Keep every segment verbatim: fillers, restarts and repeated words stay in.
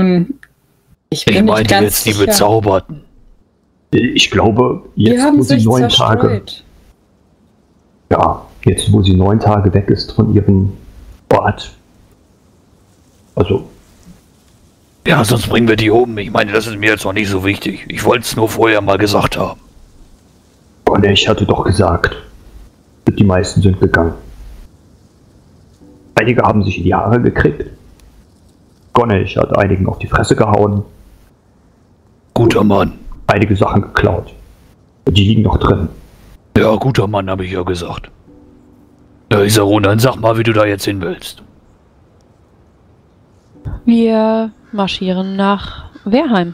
Ähm, ich bin Ich nicht meinte ganz jetzt die sicher. Bezauberten. Ich glaube, Die jetzt haben wo sie sich neun zerstreut. Tage, ja, jetzt wo sie neun Tage weg ist von ihrem Ort. Also, Ja, sonst bringen wir die um. Ich meine, das ist mir jetzt noch nicht so wichtig. Ich wollte es nur vorher mal gesagt haben. und ich hatte doch gesagt, die meisten sind gegangen. Einige haben sich in die Haare gekriegt. Gonnech hat einigen auf die Fresse gehauen, Guter Mann. einige Sachen geklaut. Die liegen noch drin. Ja, guter Mann, habe ich ja gesagt. Ja, Isaron, dann sag mal, wie du da jetzt hin willst. Wir marschieren nach Wehrheim.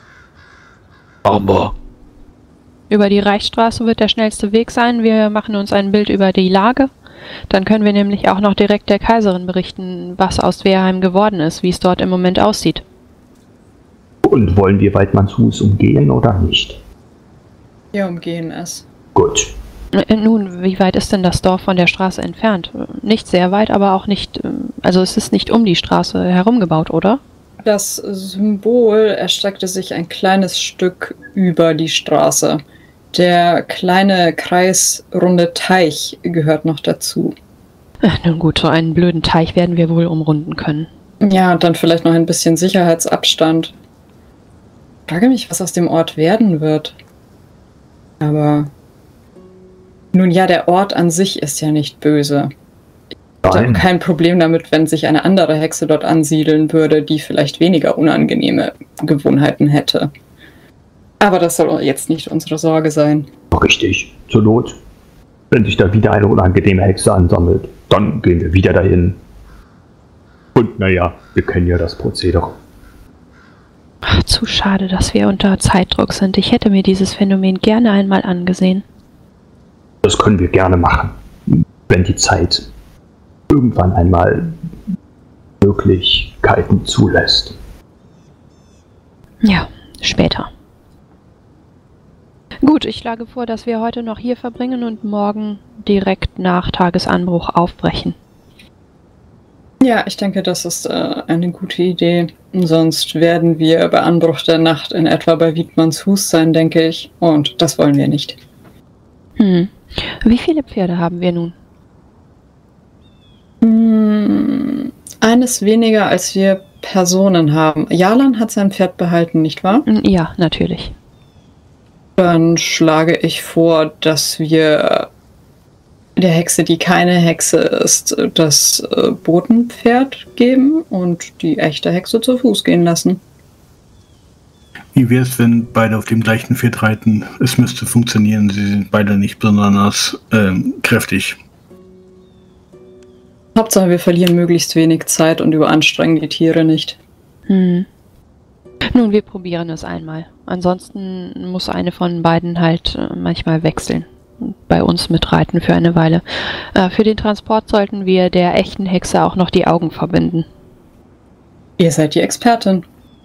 Aber, Über die Reichsstraße wird der schnellste Weg sein. Wir machen uns ein Bild über die Lage. Dann können wir nämlich auch noch direkt der Kaiserin berichten, was aus Wehrheim geworden ist, wie es dort im Moment aussieht. Und wollen wir Waldmannshus umgehen oder nicht? Wir umgehen es. Gut. Äh, Nun, wie weit ist denn das Dorf von der Straße entfernt? Äh, Nicht sehr weit, aber auch nicht, äh, also es ist nicht um die Straße herumgebaut, oder? Das Symbol erstreckte sich ein kleines Stück über die Straße. Der kleine kreisrunde Teich gehört noch dazu. Äh, Nun gut, so einen blöden Teich werden wir wohl umrunden können. Ja, und dann vielleicht noch ein bisschen Sicherheitsabstand. Ich frage mich, was aus dem Ort werden wird. Aber nun ja, der Ort an sich ist ja nicht böse. Ich habe Nein. kein Problem damit, wenn sich eine andere Hexe dort ansiedeln würde, die vielleicht weniger unangenehme Gewohnheiten hätte. Aber das soll jetzt nicht unsere Sorge sein. Richtig. Zur Not, wenn sich da wieder eine unangenehme Hexe ansammelt, dann gehen wir wieder dahin. Und naja, wir kennen ja das Prozedere. Ach, zu schade, dass wir unter Zeitdruck sind. Ich hätte mir dieses Phänomen gerne einmal angesehen. Das können wir gerne machen, wenn die Zeit irgendwann einmal Möglichkeiten zulässt. Ja, später. Gut, ich schlage vor, dass wir heute noch hier verbringen und morgen direkt nach Tagesanbruch aufbrechen. Ja, ich denke, das ist äh, eine gute Idee. Sonst werden wir bei Anbruch der Nacht in etwa bei Wiedmannshus sein, denke ich. Und das wollen wir nicht. Hm. Wie viele Pferde haben wir nun? Hm, eines weniger, als wir Personen haben. Jalan hat sein Pferd behalten, nicht wahr? Hm, Ja, natürlich. Dann schlage ich vor, dass wir der Hexe, die keine Hexe ist, das äh, Botenpferd geben und die echte Hexe zu Fuß gehen lassen. Wie wäre es, wenn beide auf dem gleichen Pferd reiten? Es müsste funktionieren. Sie sind beide nicht besonders ähm, kräftig. Hauptsache, wir verlieren möglichst wenig Zeit und überanstrengen die Tiere nicht. Hm. Nun, wir probieren es einmal. Ansonsten muss eine von beiden halt äh, manchmal wechseln. Und bei uns mitreiten für eine Weile. Äh, für den Transport sollten wir der echten Hexe auch noch die Augen verbinden. Ihr seid die Expertin.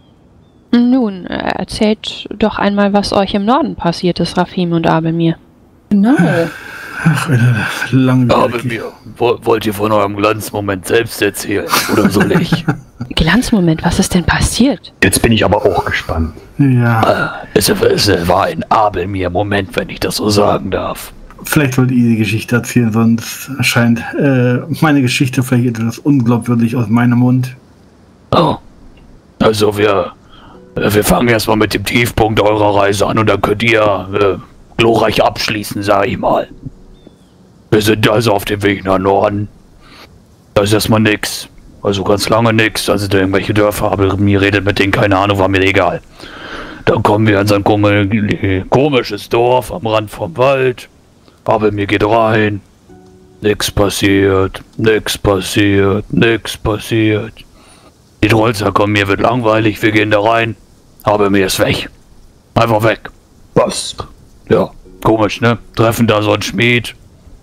Nun, äh, erzählt doch einmal, was euch im Norden passiert ist, Rafim und Abelmir. Genau. Ach, eine lange aber mir, wo- wollt ihr von eurem Glanzmoment selbst erzählen? Oder soll ich? Glanzmoment, was ist denn passiert? Jetzt bin ich aber auch gespannt. Ja, Äh, es, es war ein Abelmir-Moment, wenn ich das so sagen darf. vielleicht wollt ihr die Geschichte erzählen, sonst erscheint äh, meine Geschichte vielleicht etwas unglaubwürdig aus meinem Mund. Oh. Also wir, äh, wir fangen erstmal mit dem Tiefpunkt eurer Reise an und dann könnt ihr äh, glorreich abschließen, sag ich mal. Wir sind also auf dem Weg nach Norden. Da ist erstmal nix. Also ganz lange nix. Also da irgendwelche Dörfer, aber mir redet mit denen, keine Ahnung, war mir egal. Dann kommen wir an so ein komi- komisches Dorf am Rand vom Wald. Aber mir geht rein. Nix passiert, nix passiert, nix passiert. Die Trollzer kommen, mir wird langweilig, wir gehen da rein. Aber mir ist weg. Einfach weg. Was? Ja, komisch, ne? Treffen da so einen Schmied.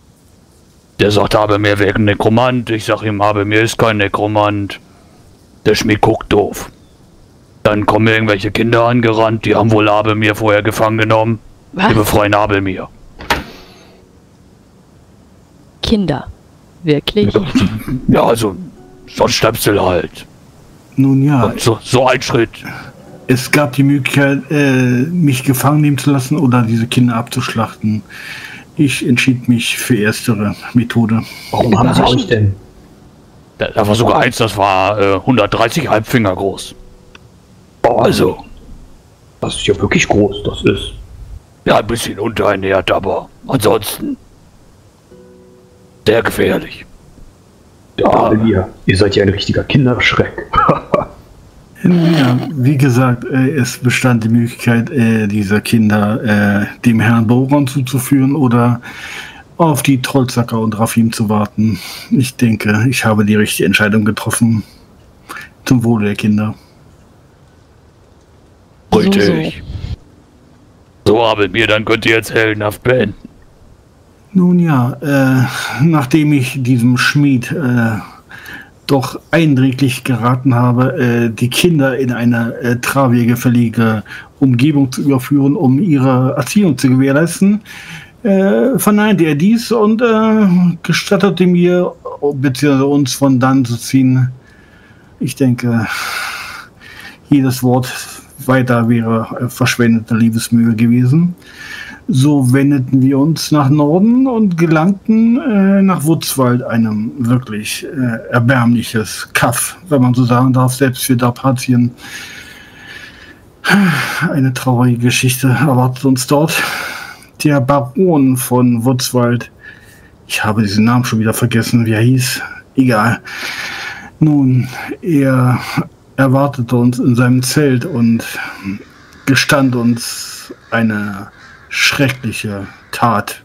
Der sagt, habe mir wäre ein Nekromant. Ich sag ihm, habe mir ist kein Nekromant. Der Schmied guckt doof. Dann kommen irgendwelche Kinder angerannt, die haben wohl Abelmir vorher gefangen genommen. Die Was? befreien Abelmir. Kinder. Wirklich? Ja, also, so ein Stöpsel halt. Nun ja. Und so, so ein Schritt. Es gab die Möglichkeit, äh, mich gefangen nehmen zu lassen oder diese Kinder abzuschlachten. Ich entschied mich für erstere Methode. Warum haben sie euch denn? Da, da war sogar eins, das war äh, hundertdreißig Halbfinger groß. Oh, Also, das ist ja wirklich groß, das ist. ja, ein bisschen unterernährt, aber ansonsten sehr gefährlich. Ja, ihr, ihr seid ja ein richtiger Kinderschreck. Ja, wie gesagt, äh, es bestand die Möglichkeit, äh, dieser Kinder äh, dem Herrn Boron zuzuführen oder auf die Trollzacker und Rafim zu warten. Ich denke, ich habe die richtige Entscheidung getroffen. Zum Wohle der Kinder. Richtig. So, so aber mir, dann könnt ihr jetzt heldenhaft beenden. Nun ja, äh, nachdem ich diesem Schmied äh, doch eindringlich geraten habe, äh, die Kinder in eine äh, tragfähige Umgebung zu überführen, um ihre Erziehung zu gewährleisten, äh, verneinte er dies und äh, gestattete mir, beziehungsweise uns von dann zu ziehen. Ich denke, jedes Wort weiter wäre äh, verschwendete Liebesmühe gewesen. So wendeten wir uns nach Norden und gelangten äh, nach Wutzwald, einem wirklich äh, erbärmliches Kaff, wenn man so sagen darf, selbst für Darpatien. Eine traurige Geschichte erwartet uns dort. Der Baron von Wutzwald, ich habe diesen Namen schon wieder vergessen, wie er hieß, egal. Nun, er erwartete uns in seinem Zelt und gestand uns eine schreckliche Tat.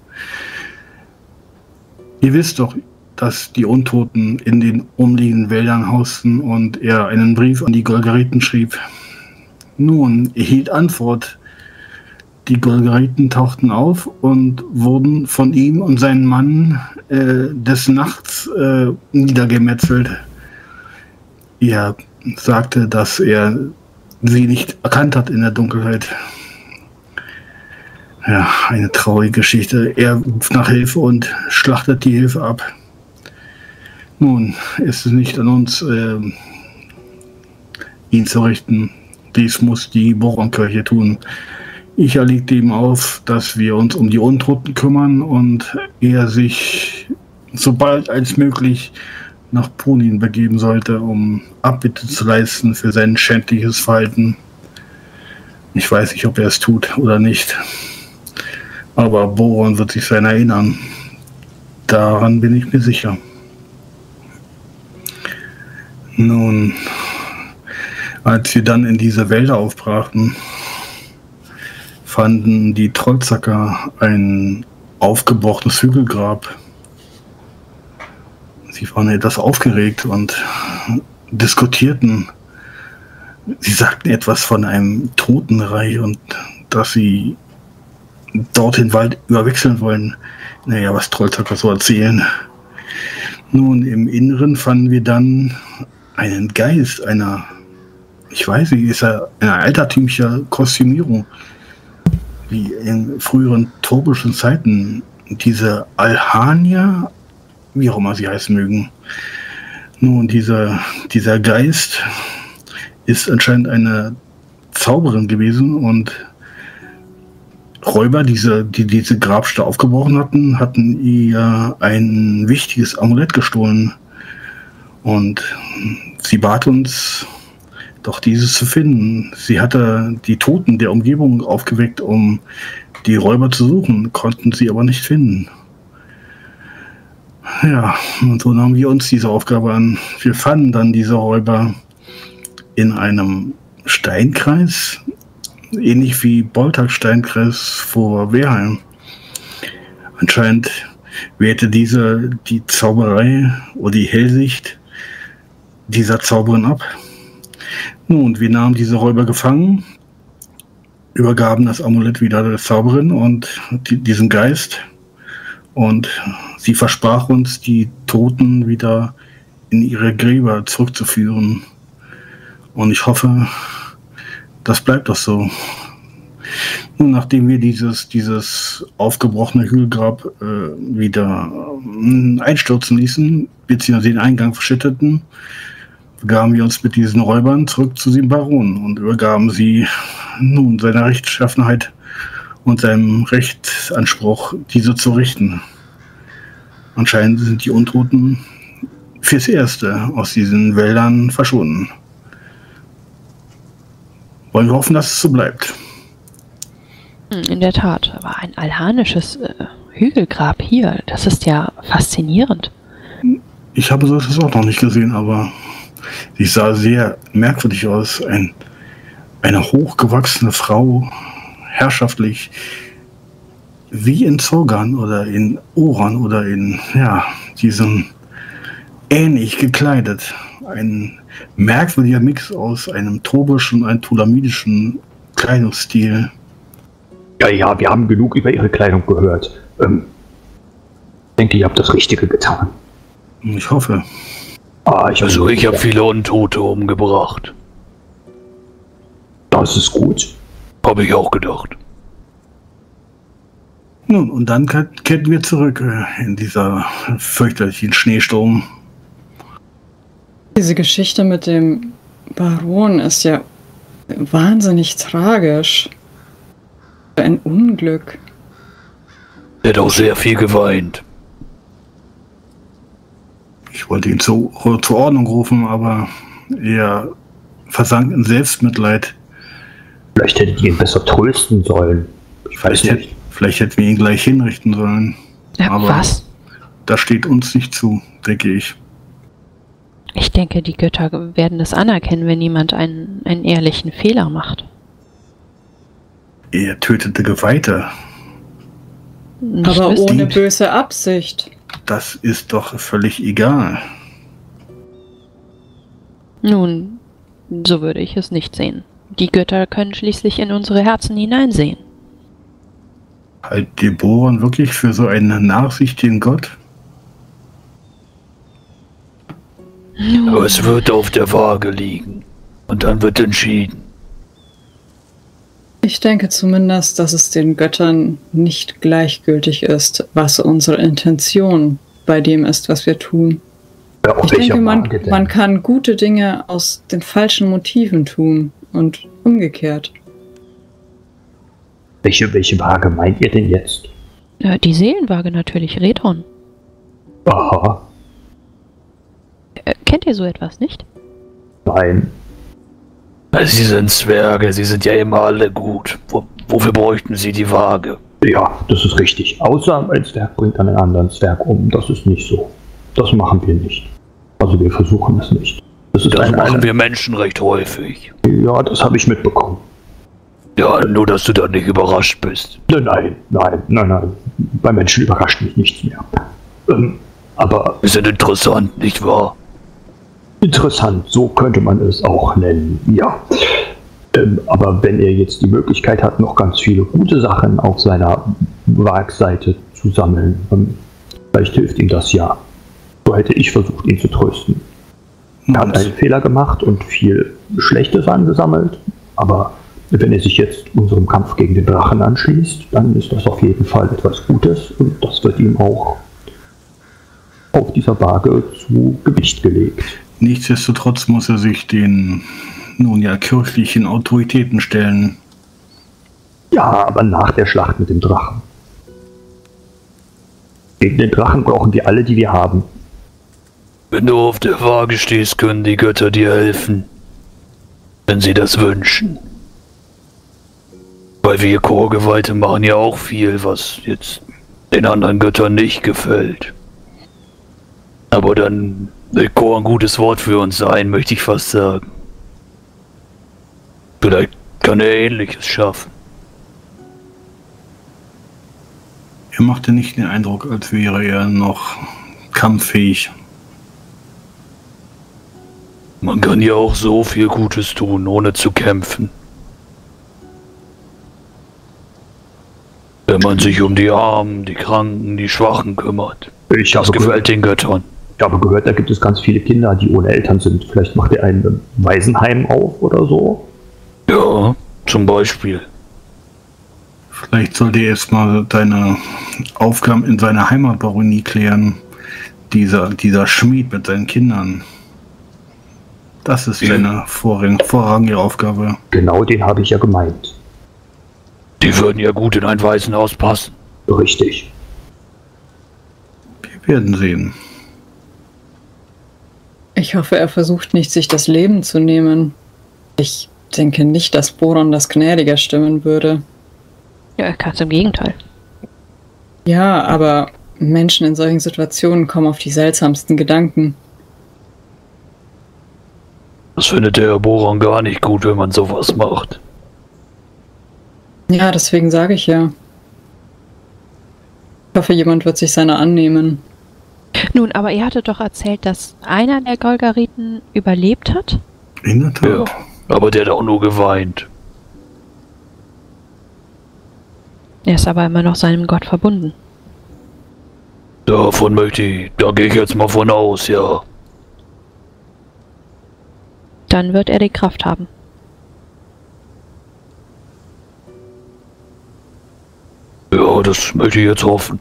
Ihr wisst doch, dass die Untoten in den umliegenden Wäldern hausten und er einen Brief an die Golgariten schrieb. Nun, er hielt Antwort. Die Golgariten tauchten auf und wurden von ihm und seinem Mann äh, des Nachts äh, niedergemetzelt. Er sagte, dass er sie nicht erkannt hat in der Dunkelheit. Ja, eine traurige Geschichte. Er ruft nach Hilfe und schlachtet die Hilfe ab. Nun, ist es nicht an uns, äh, ihn zu richten. Dies muss die Boronkirche tun. Ich erlegte ihm auf, dass wir uns um die Untoten kümmern und er sich sobald als möglich nach Punin begeben sollte, um Abbitte zu leisten für sein schändliches Verhalten. Ich weiß nicht, ob er es tut oder nicht. Aber Boron wird sich sein erinnern. Daran bin ich mir sicher. Nun, als wir dann in diese Wälder aufbrachten, fanden die Trollzacker ein aufgebrochenes Hügelgrab. Sie waren etwas aufgeregt und diskutierten. Sie sagten etwas von einem Totenreich und dass sie dorthin Wald überwechseln wollen. Naja, was Trollzacker so erzählen. Nun, im Inneren fanden wir dann einen Geist einer, ich weiß nicht, ist er eine altertümliche Kostümierung, wie in früheren turbischen Zeiten. Diese Alhania, wie auch immer sie heißen mögen. Nun, dieser, dieser Geist ist anscheinend eine Zauberin gewesen und Räuber, diese, die diese Grabstätte aufgebrochen hatten, hatten ihr ein wichtiges Amulett gestohlen. Und sie bat uns, doch dieses zu finden. Sie hatte die Toten der Umgebung aufgeweckt, um die Räuber zu suchen, konnten sie aber nicht finden. Ja, und so nahmen wir uns diese Aufgabe an. Wir fanden dann diese Räuber in einem Steinkreis, ähnlich wie Boltag-Steinkreis vor Wehrheim. Anscheinend wehrte diese die Zauberei oder die Hellsicht dieser Zauberin ab. Nun, wir nahmen diese Räuber gefangen, übergaben das Amulett wieder der Zauberin und die, diesen Geist, und sie versprach uns, die Toten wieder in ihre Gräber zurückzuführen. Und ich hoffe, das bleibt doch so. Nun, nachdem wir dieses, dieses aufgebrochene Hügelgrab äh, wieder äh, einstürzen ließen, beziehungsweise den Eingang verschütteten, begaben wir uns mit diesen Räubern zurück zu dem Baron und übergaben sie nun seiner Rechtschaffenheit und seinem Rechtsanspruch, diese zu richten. Anscheinend sind die Untoten fürs Erste aus diesen Wäldern verschwunden. Wollen wir hoffen, dass es so bleibt. In der Tat, aber ein alhanisches äh, Hügelgrab hier, das ist ja faszinierend. Ich habe so etwas auch noch nicht gesehen, aber sie sah sehr merkwürdig aus. Ein, eine hochgewachsene Frau, herrschaftlich, wie in Zogan oder in Oran oder in, ja, diesem ähnlich gekleidet. Ein merkwürdiger Mix aus einem tobischen und einem tulamidischen Kleidungsstil. Ja, ja, wir haben genug über ihre Kleidung gehört. Ähm, ich denke, ihr habt das Richtige getan. Ich hoffe. Ah, ich also ich habe viele Untote umgebracht. Das ist gut. Habe ich auch gedacht. Nun, und dann kehrten wir zurück äh, in dieser fürchterlichen Schneesturm. Diese Geschichte mit dem Baron ist ja wahnsinnig tragisch. Ein Unglück. Er hat auch sehr viel geweint. Ich wollte ihn zu, zur Ordnung rufen, aber er versank in Selbstmitleid. Vielleicht hättet ihr ihn besser trösten sollen. Ich weiß Vielleicht, nicht. vielleicht hätten wir ihn gleich hinrichten sollen. Ja, aber was? das steht uns nicht zu, denke ich. Ich denke, die Götter werden es anerkennen, wenn jemand einen, einen ehrlichen Fehler macht. Er tötete Geweihte. Nicht Aber wüsste. ohne böse Absicht. Das ist doch völlig egal. Nun, so würde ich es nicht sehen. Die Götter können schließlich in unsere Herzen hineinsehen. Halt Deboran wirklich für so einen nachsichtigen Gott? Aber es wird auf der Waage liegen. Und dann wird entschieden. Ich denke zumindest, dass es den Göttern nicht gleichgültig ist, was unsere Intention bei dem ist, was wir tun. Ja, auf Ich welcher denke, man, Waage denn? man kann gute Dinge aus den falschen Motiven tun und umgekehrt. Welche, welche Waage meint ihr denn jetzt? Äh, die Seelenwaage natürlich, Redhorn. Aha, Äh, kennt ihr so etwas nicht? nein. Sie sind Zwerge, sie sind ja immer alle gut. Wo, wofür bräuchten sie die Waage? Ja, das ist richtig. Außer ein Zwerg bringt einen anderen Zwerg um. Das ist nicht so. Das machen wir nicht. Also wir versuchen es nicht. Das ist Das ein, machen eine, wir Menschen recht häufig. Ja, das habe ich mitbekommen. Ja, nur dass du da nicht überrascht bist. Nein, nein, nein, nein, nein. Bei Menschen überrascht mich nichts mehr. Ähm, aber Wir sind interessant, nicht wahr? interessant, so könnte man es auch nennen, ja. Ähm, aber wenn er jetzt die Möglichkeit hat, noch ganz viele gute Sachen auf seiner Waagseite zu sammeln, ähm, vielleicht hilft ihm das ja. So hätte ich versucht, ihn zu trösten. Er hat einen Fehler gemacht und viel Schlechtes angesammelt, aber wenn er sich jetzt unserem Kampf gegen den Drachen anschließt, dann ist das auf jeden Fall etwas Gutes und das wird ihm auch auf dieser Waage zu Gewicht gelegt. Nichtsdestotrotz muss er sich den, nun ja, kirchlichen Autoritäten stellen. Ja, aber nach der Schlacht mit dem Drachen. Gegen den Drachen brauchen wir alle, die wir haben. Wenn du auf der Waage stehst, können die Götter dir helfen. Wenn sie das wünschen. Weil wir Chorgeweihte machen ja auch viel, was jetzt den anderen Göttern nicht gefällt. Aber dann will Chor ein gutes Wort für uns sein, möchte ich fast sagen. Vielleicht kann er Ähnliches schaffen. Er machte nicht den Eindruck, als wäre er noch kampffähig. Man kann ja auch so viel Gutes tun, ohne zu kämpfen. Wenn man sich um die Armen, die Kranken, die Schwachen kümmert. Ich Das habe, gefällt gehört, den Göttern. ich habe gehört, da gibt es ganz viele Kinder, die ohne Eltern sind. Vielleicht macht er ein Waisenheim auf oder so. Ja, zum Beispiel. Vielleicht sollte er erstmal seine Aufgaben in seiner Heimatbaronie klären. Dieser, dieser Schmied mit seinen Kindern. Das ist seine vorrang vorrangige Aufgabe. Genau, den habe ich ja gemeint. Die würden ja gut in ein Waisenhaus passen. Richtig. Wir werden sehen. Ich hoffe, er versucht nicht, sich das Leben zu nehmen. Ich denke nicht, dass Boron das gnädiger stimmen würde. Ja, ganz im Gegenteil. Ja, aber Menschen in solchen Situationen kommen auf die seltsamsten Gedanken. Das findet der Herr Boron gar nicht gut, wenn man sowas macht. Ja, deswegen sage ich ja. Ich hoffe, jemand wird sich seiner annehmen. Nun, aber ihr hattet doch erzählt, dass einer der Golgariten überlebt hat? In der Tat. Ja, aber der hat auch nur geweint. Er ist aber immer noch seinem Gott verbunden. Davon möchte ich, da gehe ich jetzt mal von aus, ja. Dann wird er die Kraft haben. Ja, das möchte ich jetzt hoffen.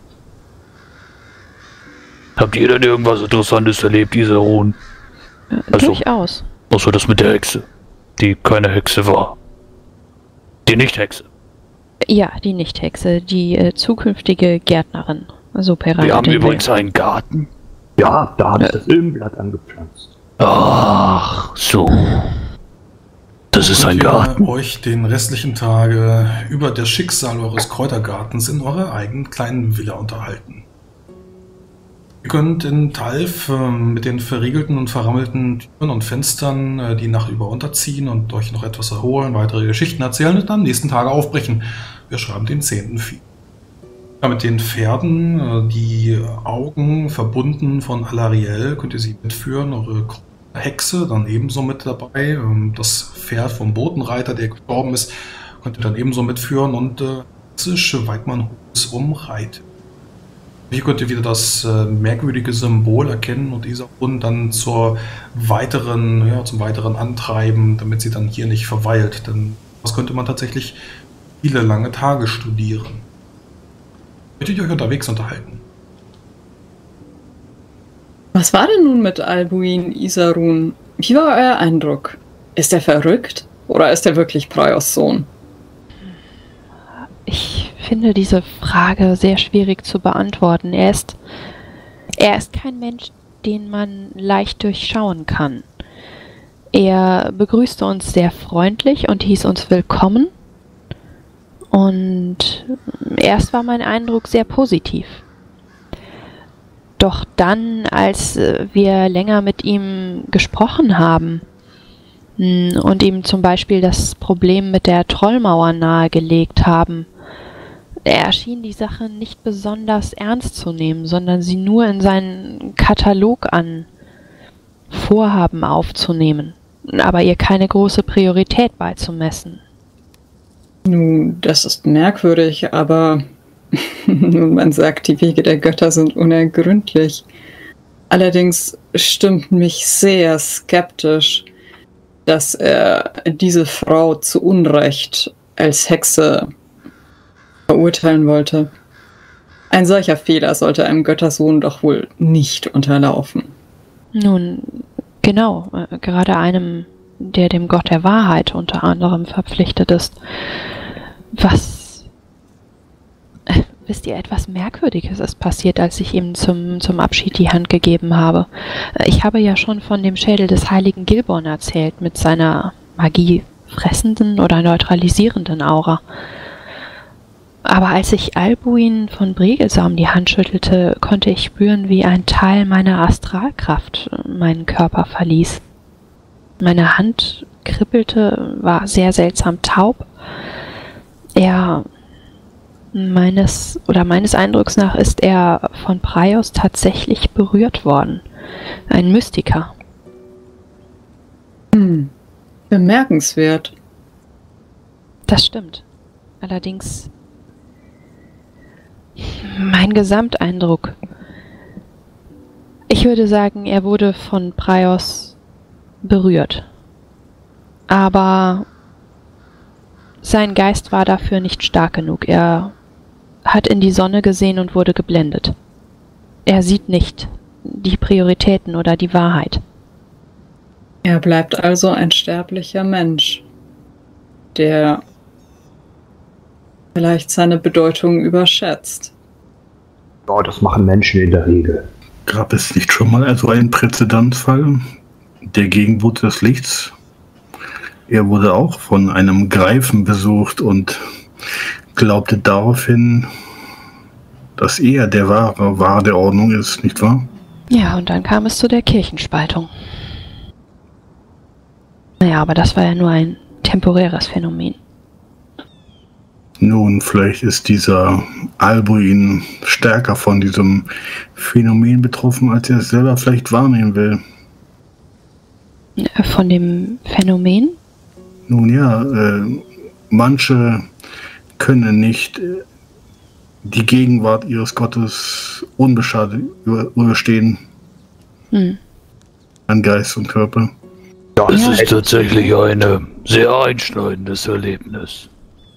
Habt ihr denn irgendwas Interessantes erlebt, dieser Ruhen? Ja, Also- durchaus. Außer das mit der Hexe, die keine Hexe war. Die Nicht-Hexe. Ja, die Nicht-Hexe, die äh, zukünftige Gärtnerin. So per Wir haben übrigens einen Garten. Ja, da habe ich das Ilmenblatt angepflanzt. Ach, so. Das ist ein Könnt ihr Garten. euch den restlichen Tage über das Schicksal eures Kräutergartens in eurer eigenen kleinen Villa unterhalten. Ihr könnt in Talf äh, mit den verriegelten und verrammelten Türen und Fenstern äh, die Nacht über unterziehen und euch noch etwas erholen, weitere Geschichten erzählen und am nächsten Tage aufbrechen. Wir schreiben den zehnten Vieh. Ja, mit den Pferden, äh, die Augen verbunden von Alariel, könnt ihr sie mitführen. Eure Hexe dann ebenso mit dabei. Ähm, das Pferd vom Botenreiter, der gestorben ist, könnt ihr dann ebenso mitführen und äh, klassische Weidmann-Hus umreitet. Hier könnt ihr wieder das äh, merkwürdige Symbol erkennen und Isarun dann zur weiteren, ja, zum weiteren Antreiben, damit sie dann hier nicht verweilt. Denn das könnte man tatsächlich viele lange Tage studieren. Möchtet ihr euch unterwegs unterhalten? Was war denn nun mit Albuin Isarun? Wie war euer Eindruck? Ist er verrückt? Oder ist er wirklich Praios Sohn? Ich finde diese Frage sehr schwierig zu beantworten. Er ist, er ist kein Mensch, den man leicht durchschauen kann. Er begrüßte uns sehr freundlich und hieß uns willkommen. Und erst war mein Eindruck sehr positiv. Doch dann, als wir länger mit ihm gesprochen haben und ihm zum Beispiel das Problem mit der Trollmauer nahegelegt haben, erschien die Sache nicht besonders ernst zu nehmen, sondern sie nur in seinen Katalog an Vorhaben aufzunehmen, aber ihr keine große Priorität beizumessen. Nun, das ist merkwürdig, aber man sagt, die Wege der Götter sind unergründlich. Allerdings stimmt mich sehr skeptisch, dass er diese Frau zu Unrecht als Hexe verurteilen wollte. Ein solcher Fehler sollte einem Göttersohn doch wohl nicht unterlaufen. Nun, genau, äh, gerade einem, der dem Gott der Wahrheit unter anderem verpflichtet ist. Was, äh, wisst ihr, etwas Merkwürdiges ist passiert, als ich ihm zum, zum Abschied die Hand gegeben habe. Äh, ich habe ja schon von dem Schädel des heiligen Gilborn erzählt, mit seiner magiefressenden oder neutralisierenden Aura. Aber als ich Albuin von Bregelsam die Hand schüttelte, konnte ich spüren, wie ein Teil meiner Astralkraft meinen Körper verließ. Meine Hand kribbelte, war sehr seltsam taub. Er, meines, oder meines Eindrucks nach, ist er von Praios tatsächlich berührt worden. Ein Mystiker. Hm, bemerkenswert. Das stimmt. Allerdings mein Gesamteindruck. Ich würde sagen, er wurde von Praios berührt. Aber sein Geist war dafür nicht stark genug. Er hat in die Sonne gesehen und wurde geblendet. Er sieht nicht die Prioritäten oder die Wahrheit. Er bleibt also ein sterblicher Mensch, der vielleicht seine Bedeutung überschätzt. Ja, das machen Menschen in der Regel. Gab es nicht schon mal also einen Präzedenzfall? Der Gegenbote des Lichts? Er wurde auch von einem Greifen besucht und glaubte daraufhin, dass er der wahre, wahre der Ordnung ist, nicht wahr? Ja, und dann kam es zu der Kirchenspaltung. Naja, aber das war ja nur ein temporäres Phänomen. Nun, vielleicht ist dieser Albuin stärker von diesem Phänomen betroffen, als er es selber vielleicht wahrnehmen will. Von dem Phänomen? Nun ja, äh, manche können nicht äh, die Gegenwart ihres Gottes unbeschadet über, überstehen. Hm. An Geist und Körper. Das Ja. ist tatsächlich ein sehr einschneidendes Erlebnis.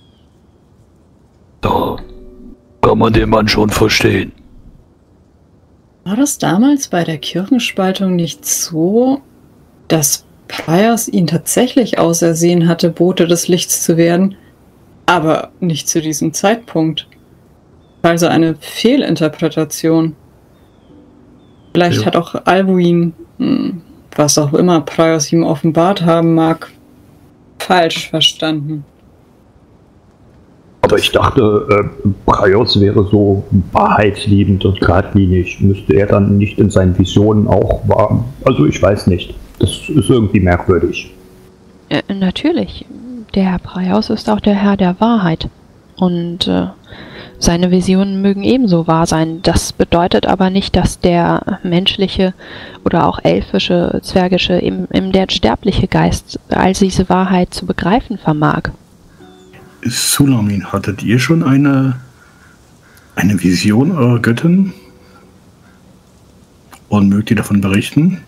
Da kann man den Mann schon verstehen. War das damals bei der Kirchenspaltung nicht so, dass Priors ihn tatsächlich ausersehen hatte, Bote des Lichts zu werden, aber nicht zu diesem Zeitpunkt? Also eine Fehlinterpretation. Vielleicht Ja. hat auch Albuin, hm, was auch immer Priors ihm offenbart haben mag, falsch verstanden. Aber ich dachte, äh, Praios wäre so wahrheitsliebend und geradlinig. Müsste er dann nicht in seinen Visionen auch wahr? Also ich weiß nicht. Das ist irgendwie merkwürdig. Äh, natürlich. Der Herr Praios ist auch der Herr der Wahrheit. Und äh, seine Visionen mögen ebenso wahr sein. Das bedeutet aber nicht, dass der menschliche oder auch elfische, zwergische, eben, eben der sterbliche Geist all diese Wahrheit zu begreifen vermag. Sulamin, hattet ihr schon eine, eine Vision eurer Göttin? Und mögt ihr davon berichten?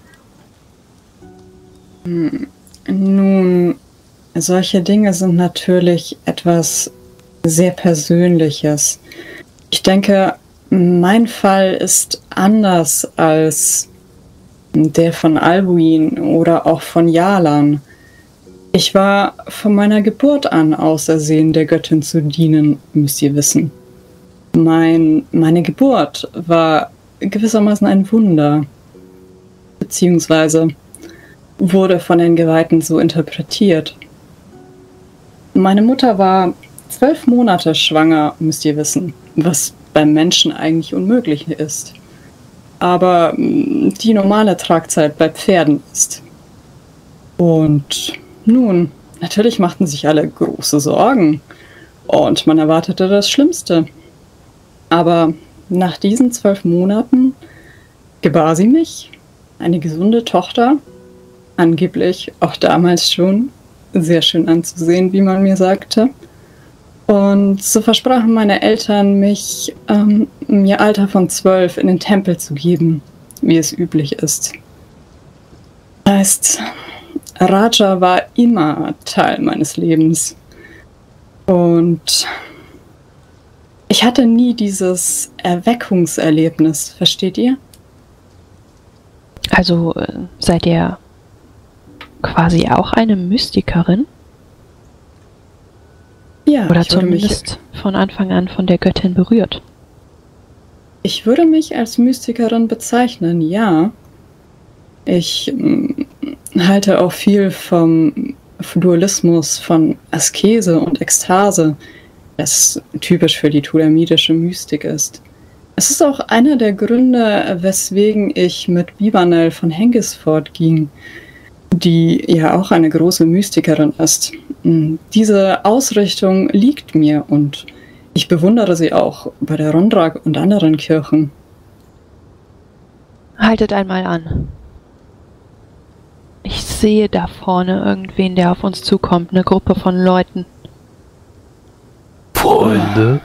Nun, solche Dinge sind natürlich etwas sehr Persönliches. Ich denke, mein Fall ist anders als der von Albuin oder auch von Yalan. Ich war von meiner Geburt an ausersehen, der Göttin zu dienen, müsst ihr wissen. Mein, meine Geburt war gewissermaßen ein Wunder, beziehungsweise wurde von den Geweihten so interpretiert. Meine Mutter war zwölf Monate schwanger, müsst ihr wissen, was beim Menschen eigentlich unmöglich ist. Aber die normale Tragzeit bei Pferden ist. Und nun, natürlich machten sich alle große Sorgen und man erwartete das Schlimmste. Aber nach diesen zwölf Monaten gebar sie mich, eine gesunde Tochter, angeblich auch damals schon sehr schön anzusehen, wie man mir sagte. Und so versprachen meine Eltern, mich ähm, im Alter von zwölf in den Tempel zu geben, wie es üblich ist. Das heißt, Raja war immer Teil meines Lebens. Und ich hatte nie dieses Erweckungserlebnis, versteht ihr? Also äh, seid ihr quasi auch eine Mystikerin? Ja, Oder ich würde mich, zumindest von Anfang an von der Göttin berührt? ich würde mich als Mystikerin bezeichnen, ja. Ich mm, halte auch viel vom Dualismus, von Askese und Ekstase, das typisch für die tudamidische Mystik ist. Es ist auch einer der Gründe, weswegen ich mit Bibanel von Hengisford ging, die ja auch eine große Mystikerin ist. Diese Ausrichtung liegt mir und ich bewundere sie auch bei der Rondrak und anderen Kirchen. Haltet einmal an. Ich sehe da vorne irgendwen, der auf uns zukommt, eine Gruppe von Leuten. Freunde?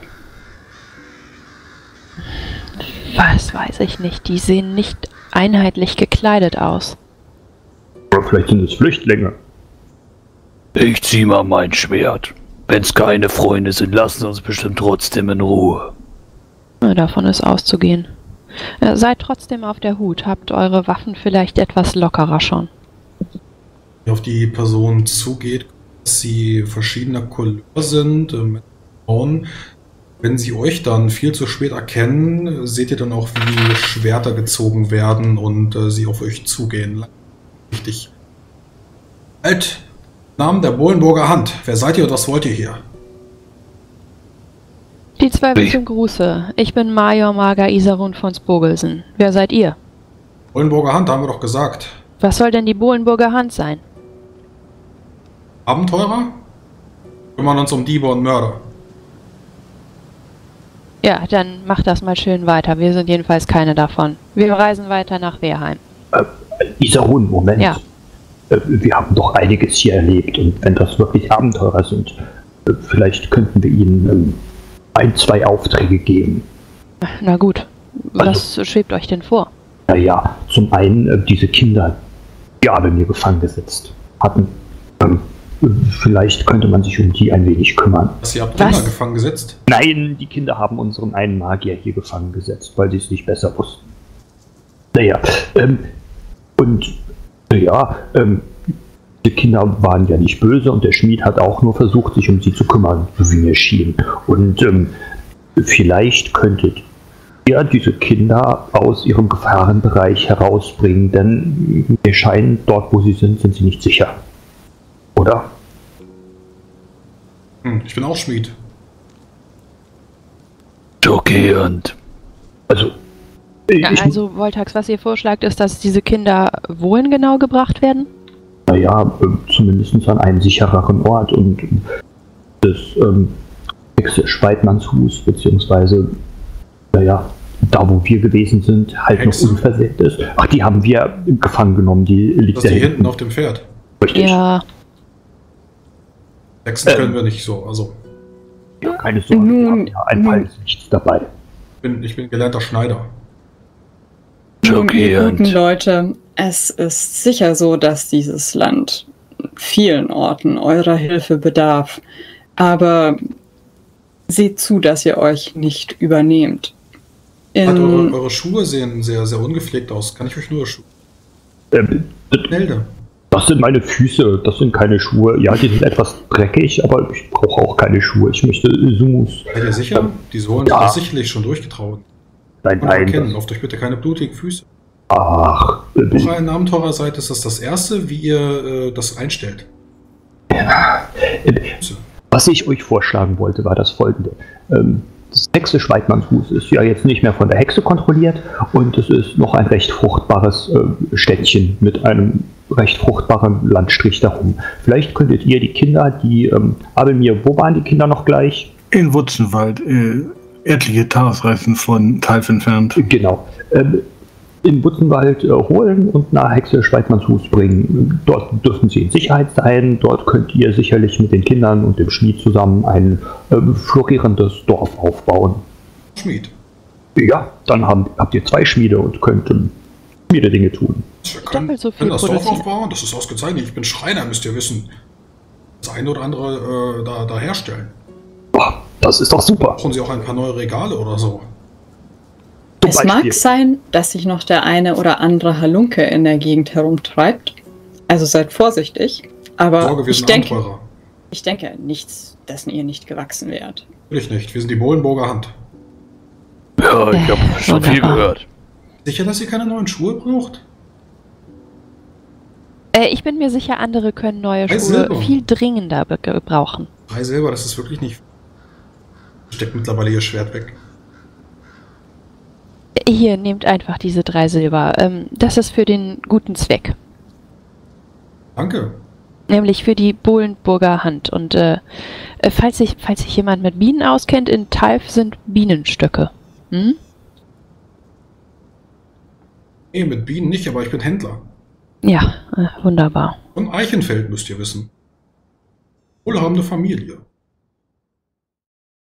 Was weiß ich nicht, die sehen nicht einheitlich gekleidet aus. Oder vielleicht sind es Flüchtlinge. Ich zieh mal mein Schwert. Wenn's keine Freunde sind, lassen sie uns bestimmt trotzdem in Ruhe. Na, davon ist auszugehen. Äh, seid trotzdem auf der Hut, habt eure Waffen vielleicht etwas lockerer schon. auf die Person zugeht, dass sie verschiedener Couleur sind, äh, Frauen. Wenn sie euch dann viel zu spät erkennen, seht ihr dann auch, wie Schwerter gezogen werden und äh, sie auf euch zugehen. Richtig. Halt! Namen der Bohlenburger Hand. Wer seid ihr und was wollt ihr hier? Die Zweifel zum Gruße. Ich bin Major Marga Isarun von Spogelsen. Wer seid ihr? Bohlenburger Hand, haben wir doch gesagt. Was soll denn die Bohlenburger Hand sein? Abenteurer? Kümmern uns um Diebe und Mörder. Ja, dann mach das mal schön weiter. Wir sind jedenfalls keine davon. Wir reisen weiter nach Wehrheim. Äh, Isarun, Moment. Ja. Äh, wir haben doch einiges hier erlebt und wenn das wirklich Abenteurer sind, äh, vielleicht könnten wir ihnen ähm, ein, zwei Aufträge geben. Na gut. Also, was schwebt euch denn vor? Naja, zum einen äh, diese Kinder, die alle mir gefangen gesetzt hatten. Ähm, vielleicht könnte man sich um die ein wenig kümmern. Was, ihr habt Kinder gefangen gesetzt? Nein, die Kinder haben unseren einen Magier hier gefangen gesetzt, weil sie es nicht besser wussten. Naja, ähm, und ja, ähm, die Kinder waren ja nicht böse und der Schmied hat auch nur versucht, sich um sie zu kümmern, so wie mir schien. Und ähm, vielleicht könntet ihr diese Kinder aus ihrem Gefahrenbereich herausbringen, denn mir scheint, dort wo sie sind, sind sie nicht sicher. Oder? Hm, ich bin auch Schmied. Schockierend. Also, Ja, also, Voltax, was ihr vorschlagt, ist, dass diese Kinder wohin genau gebracht werden? Naja, zumindest an einen sichereren Ort und das ähm, Schweidmannshus, beziehungsweise, naja, da wo wir gewesen sind, halt Hexe? noch unversehrt ist. Ach, die haben wir gefangen genommen, die liegt Das da ist die hinten. hinten auf dem Pferd. Richtig. Ja, Hexen Ähm. können wir nicht so. Also, Ja, keine Sorge, wir Nun, haben ja ein nun. Fall ist nichts dabei. ich bin, ich bin gelernter Schneider. Nun, ihr guten Schockierend. Leute, es ist sicher so, dass dieses Land an vielen Orten eurer Hilfe bedarf. Aber seht zu, dass ihr euch nicht übernehmt. Hat eure, In, eure Schuhe sehen sehr, sehr ungepflegt aus. Kann ich euch nur Schuhe? Ähm, Melde. das sind meine Füße, das sind keine Schuhe. Ja, die sind etwas dreckig, aber ich brauche auch keine Schuhe. Ich möchte Sumus. Seid ihr sicher? Ähm, Die Sohlen ja. sind sicherlich schon durchgetraut. Nein, Und nein. erkennen. Das, Lauft euch bitte keine blutigen Füße. ach, Wenn ihr äh, ein Abenteurer seid, ist das das Erste, wie ihr äh, das einstellt. äh, was ich euch vorschlagen wollte, war das folgende. Ähm, das Hexe Schweidmannshus ist ja jetzt nicht mehr von der Hexe kontrolliert und es ist noch ein recht fruchtbares äh, Städtchen mit einem recht fruchtbaren Landstrich darum. Vielleicht könntet ihr die Kinder, die, ähm, Abelmir, wo waren die Kinder noch gleich? In Wutzenwald, äh, etliche Tagesreisen von Talf entfernt. Genau. Ähm, in Butzenwald äh, holen und nach Hexe Schweidmannshus bringen. Dort dürfen sie in Sicherheit sein. Dort könnt ihr sicherlich mit den Kindern und dem Schmied zusammen ein äh, florierendes Dorf aufbauen. Schmied. Ja, dann haben, habt ihr zwei Schmiede und könnt ähm, Schmiededinge tun. Wir können, Doppelt so viel können das Dorf produzieren. aufbauen, das ist ausgezeichnet. Ich bin Schreiner, müsst ihr wissen. Das eine oder andere äh, da, da herstellen. Boah, das ist doch super. Brauchen sie auch ein paar neue Regale oder so? Zum es Beispiel. mag sein, dass sich noch der eine oder andere Halunke in der Gegend herumtreibt. Also seid vorsichtig. Aber Sorge, wir ich sind denke, Abenteurer. ich denke nichts, dessen ihr nicht gewachsen wärt. Natürlich nicht. Wir sind die Bohlenburger Hand. Ja, ich habe Äh, schon viel wunderbar. gehört. Sicher, dass ihr keine neuen Schuhe braucht? Äh, ich bin mir sicher, andere können neue Drei Schuhe Silber. viel dringender be- gebrauchen. Drei Silber, das ist wirklich nicht. Steckt mittlerweile ihr Schwert weg. Hier, nehmt einfach diese drei Silber. Ähm, das ist für den guten Zweck. Danke. Nämlich für die Bohlenburger Hand. Und äh, äh, falls, sich, falls sich jemand mit Bienen auskennt, in Talf sind Bienenstöcke. Hm? Nee, mit Bienen nicht, aber ich bin Händler. Ja, äh, wunderbar. Von Eichenfeld müsst ihr wissen. Wohlhabende Familie.